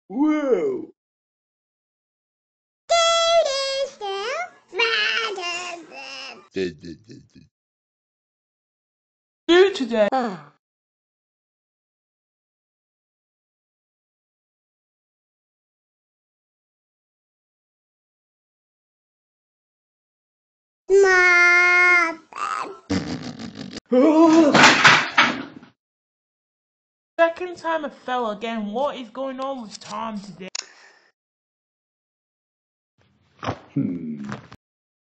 Whoa! Do today. Second time I fell again. What is going on with Tom today?